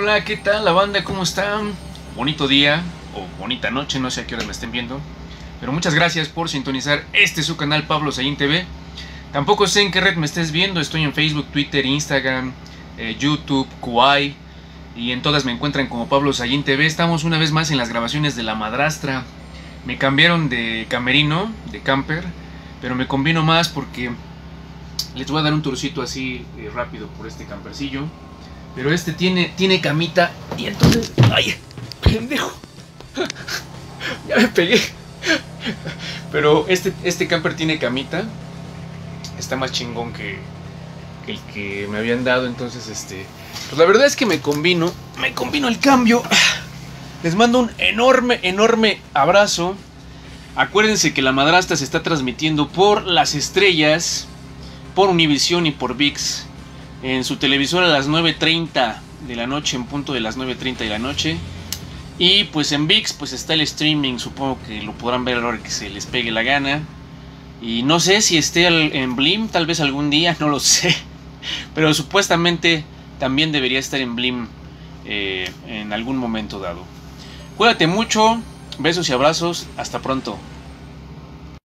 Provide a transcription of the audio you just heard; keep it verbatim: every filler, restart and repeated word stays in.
Hola, ¿qué tal la banda? ¿Cómo están? Bonito día o bonita noche, no sé a qué hora me estén viendo. Pero muchas gracias por sintonizar este su canal Pablo Sayin T V. Tampoco sé en qué red me estés viendo, estoy en Facebook, Twitter, Instagram, eh, YouTube, Kuai. Y en todas me encuentran como Pablo Sayin T V. Estamos una vez más en las grabaciones de La Madrastra. Me cambiaron de camerino, de camper, pero me convino más porque les voy a dar un tourcito así eh, rápido por este campercillo. Pero este tiene, tiene camita y entonces... ¡Ay! ¡Pendejo! Ya me pegué. Pero este, este camper tiene camita. Está más chingón que, que el que me habían dado. Entonces, este... pues la verdad es que me combino. Me combino el cambio. Les mando un enorme, enorme abrazo. Acuérdense que La Madrastra se está transmitiendo por Las Estrellas, por Univisión y por ViX. En su televisor a las nueve treinta de la noche, en punto de las nueve treinta de la noche. Y pues en ViX pues está el streaming, supongo que lo podrán ver a la hora que se les pegue la gana. Y no sé si esté en Blim, tal vez algún día, no lo sé. Pero supuestamente también debería estar en Blim eh, en algún momento dado. Cuídate mucho, besos y abrazos, hasta pronto.